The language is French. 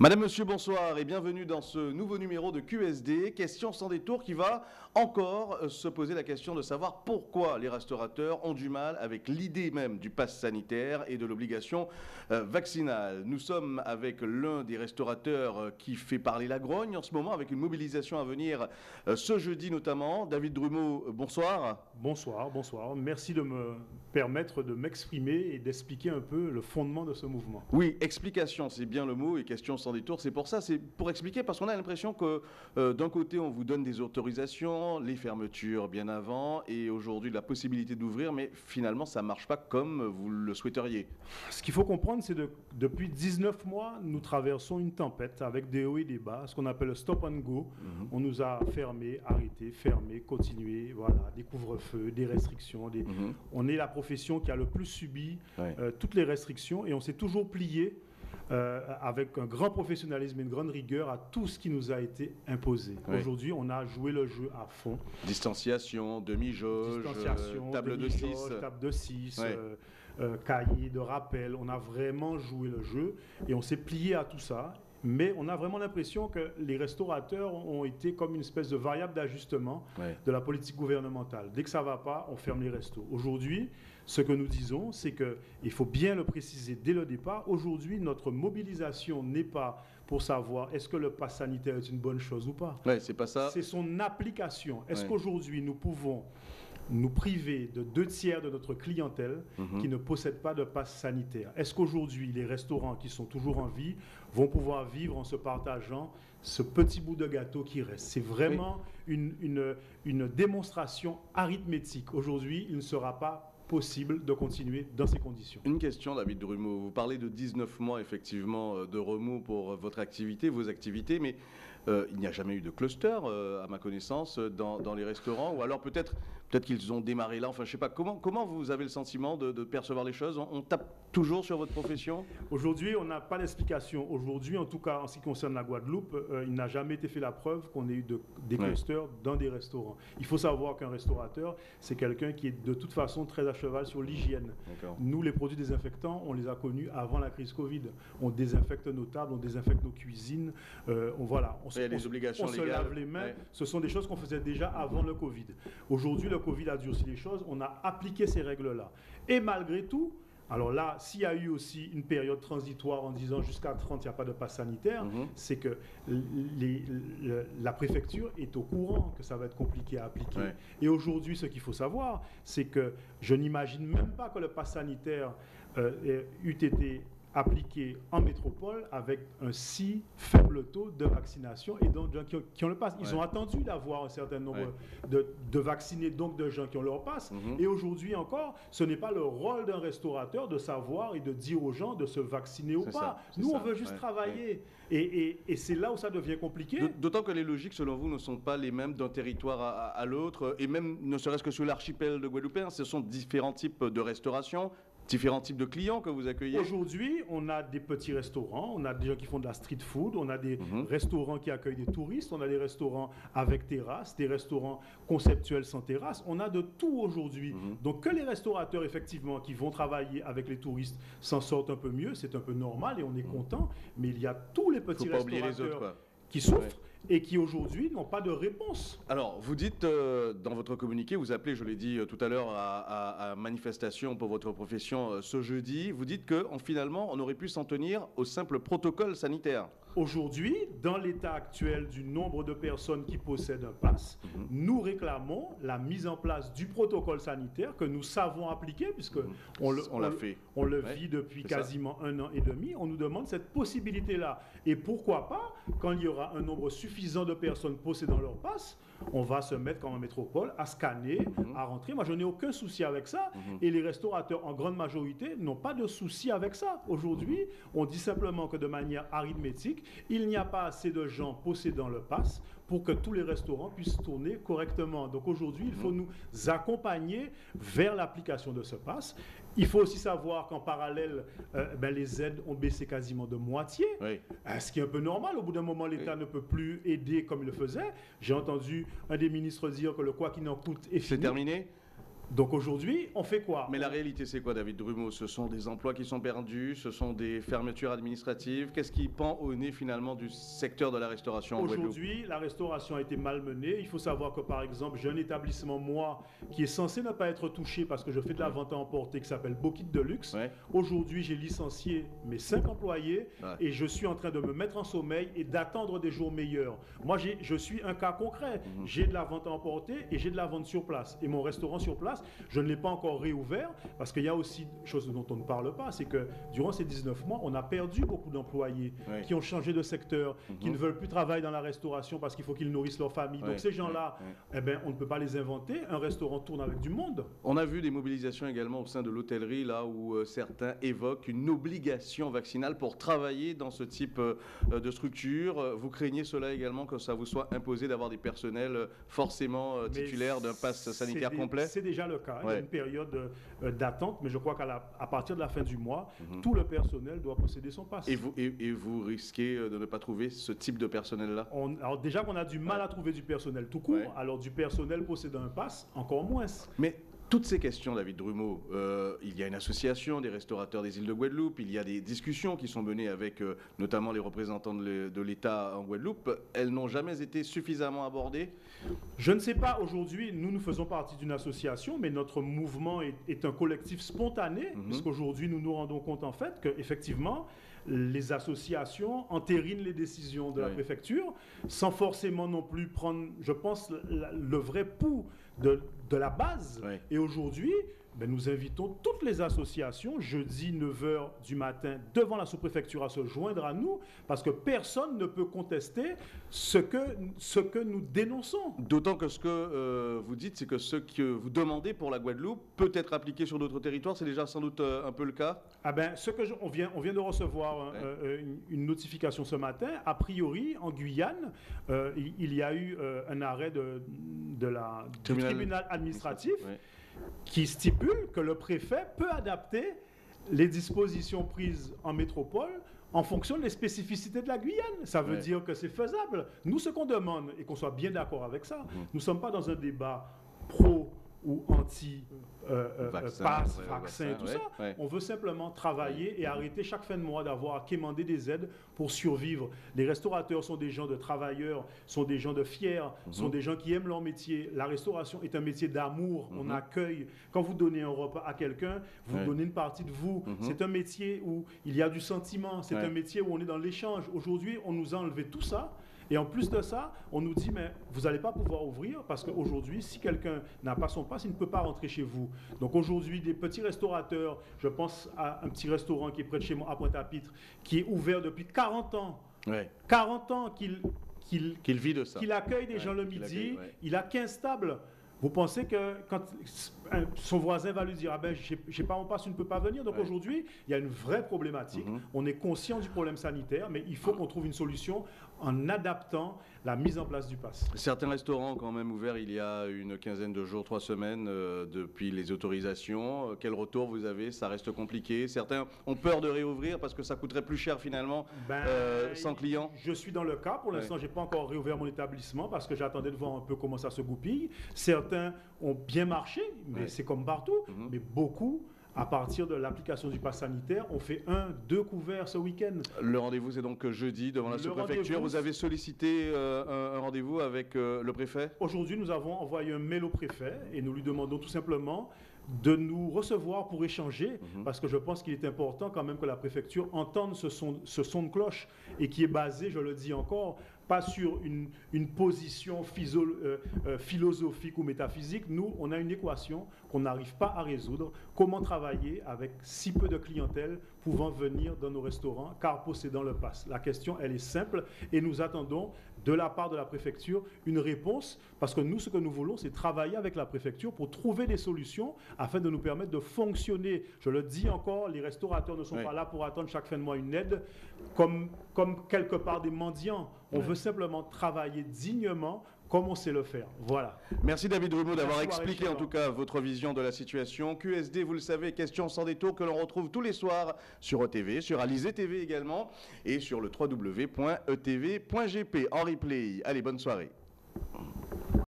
Madame, Monsieur, bonsoir et bienvenue dans ce nouveau numéro de QSD, question sans détour qui va encore se poser la question de savoir pourquoi les restaurateurs ont du mal avec l'idée même du pass sanitaire et de l'obligation vaccinale. Nous sommes avec l'un des restaurateurs qui fait parler la grogne en ce moment avec une mobilisation à venir ce jeudi notamment. David Drumeau, bonsoir. Bonsoir, bonsoir. Merci de me permettre de m'exprimer et d'expliquer un peu le fondement de ce mouvement. Oui, explication, c'est bien le mot, et question sans détour, c'est pour ça, c'est pour expliquer, parce qu'on a l'impression que d'un côté, on vous donne des autorisations, les fermetures bien avant, et aujourd'hui la possibilité d'ouvrir, mais finalement, ça ne marche pas comme vous le souhaiteriez. Ce qu'il faut comprendre, c'est que depuis 19 mois, nous traversons une tempête avec des hauts et des bas, ce qu'on appelle le stop and go. On nous a fermés, arrêtés, fermés, continués, voilà, des couvre-feux, des restrictions. On est la profession qui a le plus subi toutes les restrictions et on s'est toujours plié avec un grand professionnalisme et une grande rigueur à tout ce qui nous a été imposé. Aujourd'hui, on a joué le jeu à fond. Distanciation, demi-jauge, table de 6. Table de 6, cahier de rappel. On a vraiment joué le jeu et on s'est plié à tout ça. Mais on a vraiment l'impression que les restaurateurs ont été comme une espèce de variable d'ajustement de la politique gouvernementale. Dès que ça ne va pas, on ferme les restos. Aujourd'hui, ce que nous disons, c'est qu'il faut bien le préciser dès le départ. Aujourd'hui, notre mobilisation n'est pas pour savoir est-ce que le pass sanitaire est une bonne chose ou pas. C'est pas ça. C'est son application. Est-ce qu'aujourd'hui, nous pouvons nous priver de 2/3 de notre clientèle qui ne possède pas de passe sanitaire? Est-ce qu'aujourd'hui, les restaurants qui sont toujours en vie vont pouvoir vivre en se partageant ce petit bout de gâteau qui reste? C'est vraiment une démonstration arithmétique. Aujourd'hui, il ne sera pas possible de continuer dans ces conditions. Une question, David Drumeau. Vous parlez de 19 mois, effectivement, de remous pour votre activité, vos activités, mais il n'y a jamais eu de cluster, à ma connaissance, dans les restaurants, ou alors peut-être qu'ils ont démarré là, enfin je ne sais pas, comment vous avez le sentiment de percevoir les choses? On tape toujours sur votre profession? Aujourd'hui, on n'a pas d'explication. Aujourd'hui, en tout cas, en ce qui concerne la Guadeloupe, il n'a jamais été fait la preuve qu'on ait eu des clusters dans des restaurants. Il faut savoir qu'un restaurateur, c'est quelqu'un qui est de toute façon très à cheval sur l'hygiène. Nous, les produits désinfectants, on les a connus avant la crise Covid. On désinfecte nos tables, on désinfecte nos cuisines, on se lave les mains. Ce sont des choses qu'on faisait déjà avant le Covid. Aujourd'hui, le Covid a durci les choses, on a appliqué ces règles-là. Et malgré tout, alors là, s'il y a eu aussi une période transitoire en disant jusqu'à 30, il n'y a pas de passe sanitaire, c'est que la préfecture est au courant que ça va être compliqué à appliquer. Et aujourd'hui, ce qu'il faut savoir, c'est que je n'imagine même pas que le passe sanitaire eût été appliqué en métropole avec un si faible taux de vaccination et donc de gens qui ont le pass. Ils ont attendu d'avoir un certain nombre de vaccinés, donc de gens qui ont leur pass. Et aujourd'hui encore, ce n'est pas le rôle d'un restaurateur de savoir et de dire aux gens de se vacciner ou pas. Nous, on veut juste travailler. Et c'est là où ça devient compliqué. D'autant que les logiques, selon vous, ne sont pas les mêmes d'un territoire à l'autre. Et même, ne serait-ce que sur l'archipel de Guadeloupe, ce sont différents types de restauration, différents types de clients que vous accueillez? Aujourd'hui, on a des petits restaurants, on a des gens qui font de la street food, on a des restaurants qui accueillent des touristes, on a des restaurants avec terrasse, des restaurants conceptuels sans terrasse. On a de tout aujourd'hui. Donc que les restaurateurs, effectivement, qui vont travailler avec les touristes s'en sortent un peu mieux, c'est un peu normal et on est content. Mais il y a tous les petits restaurateurs qui souffrent et qui aujourd'hui n'ont pas de réponse. Alors, vous dites dans votre communiqué, vous appelez, je l'ai dit tout à l'heure, à manifestation pour votre profession ce jeudi, vous dites que finalement, on aurait pu s'en tenir au simple protocole sanitaire. Aujourd'hui, dans l'état actuel du nombre de personnes qui possèdent un pass, nous réclamons la mise en place du protocole sanitaire que nous savons appliquer, puisque on le vit depuis quasiment 1 an et demi. On nous demande cette possibilité-là. Et pourquoi pas, quand il y aura un nombre suffisant de personnes possédant leur pass, on va se mettre comme en métropole à scanner, à rentrer. Moi, je n'ai aucun souci avec ça. Et les restaurateurs, en grande majorité, n'ont pas de souci avec ça. Aujourd'hui, on dit simplement que de manière arithmétique, il n'y a pas assez de gens possédant le pass pour que tous les restaurants puissent tourner correctement. Donc aujourd'hui, il faut nous accompagner vers l'application de ce pass. Il faut aussi savoir qu'en parallèle, les aides ont baissé quasiment de moitié, ce qui est un peu normal. Au bout d'un moment, l'État ne peut plus aider comme il le faisait. J'ai entendu un des ministres dire que le quoi qu'il en coûte est fini. C'est terminé? Donc aujourd'hui, on fait quoi? Mais la réalité, c'est quoi, David Drumeau? Ce sont des emplois qui sont perdus, ce sont des fermetures administratives. Qu'est-ce qui pend au nez finalement du secteur de la restauration en Guadeloupe? Aujourd'hui, la restauration a été malmenée. Il faut savoir que, par exemple, j'ai un établissement, moi, qui est censé ne pas être touché parce que je fais de la vente à emporter, qui s'appelle Bokit de Luxe. Ouais. Aujourd'hui, j'ai licencié mes 5 employés Ouais. et je suis en train de me mettre en sommeil et d'attendre des jours meilleurs. Moi, je suis un cas concret. J'ai de la vente à emporter et j'ai de la vente sur place. Et mon restaurant sur place, je ne l'ai pas encore réouvert parce qu'il y a aussi chose dont on ne parle pas, c'est que durant ces 19 mois, on a perdu beaucoup d'employés Ouais. qui ont changé de secteur, qui ne veulent plus travailler dans la restauration parce qu'il faut qu'ils nourrissent leur famille. Ouais. Donc ces gens-là, Ouais. eh ben, on ne peut pas les inventer. Un restaurant tourne avec du monde. On a vu des mobilisations également au sein de l'hôtellerie, là où certains évoquent une obligation vaccinale pour travailler dans ce type de structure. Vous craignez cela également, que ça vous soit imposé d'avoir des personnels forcément titulaires d'un pass sanitaire complet? C'est déjà le cas. Il y Ouais. a une période d'attente, mais je crois qu'à partir de la fin du mois, tout le personnel doit posséder son pass. Et vous risquez de ne pas trouver ce type de personnel-là? Alors déjà qu'on a du mal à trouver du personnel tout court, Ouais. alors du personnel possédant un pass, encore moins. Mais toutes ces questions, David Drumeau, il y a une association des restaurateurs des îles de Guadeloupe, il y a des discussions qui sont menées avec notamment les représentants de l'État en Guadeloupe. Elles n'ont jamais été suffisamment abordées? Je ne sais pas, aujourd'hui, nous faisons partie d'une association, mais notre mouvement est un collectif spontané, puisqu'aujourd'hui, nous nous rendons compte en fait qu'effectivement, les associations entérinent les décisions de la préfecture, sans forcément non plus prendre, je pense, le vrai pouls de la base. Oui. Et aujourd'hui, ben, nous invitons toutes les associations, jeudi 9h du matin, devant la sous-préfecture à se joindre à nous, parce que personne ne peut contester ce que nous dénonçons. D'autant que ce que vous dites, c'est que ce que vous demandez pour la Guadeloupe peut être appliqué sur d'autres territoires. C'est déjà sans doute un peu le cas? Ah ben, on vient de recevoir une notification ce matin. A priori, en Guyane, il y a eu un arrêt du tribunal administratif qui stipule que le préfet peut adapter les dispositions prises en métropole en fonction des spécificités de la Guyane. Ça veut dire que c'est faisable. Nous, ce qu'on demande, et qu'on soit bien d'accord avec ça, nous ne sommes pas dans un débat pro ou anti pass, vaccin, tout ça. On veut simplement travailler et arrêter chaque fin de mois d'avoir à quémander des aides pour survivre. Les restaurateurs sont des gens de travailleurs, sont des gens de fiers, sont des gens qui aiment leur métier. La restauration est un métier d'amour. On accueille. Quand vous donnez un repas à quelqu'un, vous donnez une partie de vous. C'est un métier où il y a du sentiment. C'est un métier où on est dans l'échange. Aujourd'hui, on nous a enlevé tout ça. Et en plus de ça, on nous dit, mais vous n'allez pas pouvoir ouvrir parce qu'aujourd'hui, si quelqu'un n'a pas son pass, il ne peut pas rentrer chez vous. Donc aujourd'hui, des petits restaurateurs, je pense à un petit restaurant qui est près de chez moi, à Pointe-à-Pitre, qui est ouvert depuis 40 ans. 40 ans qu'il vit de ça. Qu'il accueille des gens le midi, il a 15 tables. Vous pensez que quand son voisin va lui dire « Ah ben, j'ai pas mon pass, tu ne peux pas venir ». Donc aujourd'hui, il y a une vraie problématique. On est conscient du problème sanitaire, mais il faut qu'on trouve une solution en adaptant la mise en place du pass. Certains restaurants ont quand même ouvert il y a une quinzaine de jours, 3 semaines depuis les autorisations. Quel retour vous avez? Ça reste compliqué. Certains ont peur de réouvrir parce que ça coûterait plus cher finalement sans clients. Je suis dans le cas. Pour l'instant, je n'ai pas encore réouvert mon établissement parce que j'attendais de voir un peu comment ça se goupille. Certains ont bien marché, mais c'est comme partout. Mais beaucoup, à partir de l'application du pass sanitaire, on fait 1-2 couverts ce week-end. Le rendez-vous, c'est donc jeudi devant la sous-préfecture. Vous avez sollicité un rendez-vous avec le préfet? Aujourd'hui, nous avons envoyé un mail au préfet et nous lui demandons tout simplement de nous recevoir pour échanger, parce que je pense qu'il est important quand même que la préfecture entende ce son de cloche et qui est basé, je le dis encore, pas sur une position philosophique ou métaphysique. Nous, on a une équation qu'on n'arrive pas à résoudre. Comment travailler avec si peu de clientèle pouvant venir dans nos restaurants, car possédant le pass? La question, elle est simple et nous attendons de la part de la préfecture une réponse, parce que nous, ce que nous voulons, c'est travailler avec la préfecture pour trouver des solutions afin de nous permettre de fonctionner. Je le dis encore, les restaurateurs ne sont pas là pour attendre chaque fin de mois une aide, comme quelque part des mendiants. On veut simplement travailler dignement comme on sait le faire. Voilà. Merci David Drumeau d'avoir expliqué en tout cas votre vision de la situation. QSD, vous le savez, question sans détour que l'on retrouve tous les soirs sur ETV, sur Alizé TV également et sur le www.etv.gp en replay. Allez, bonne soirée.